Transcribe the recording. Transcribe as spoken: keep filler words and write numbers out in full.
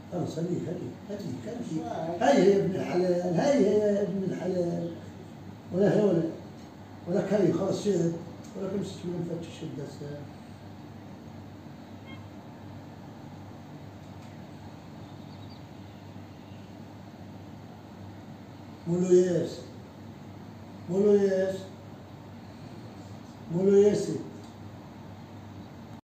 خلاص هذيك هذيك هذيك هذيك هاي هي يا ابن الحلال، هاي هي يا ابن الحلال، ولا هي ولا ولا هاي خلاص شد ولا تمسك من فتش شد هسه. مولو ياس مولو ياس مولو ياسي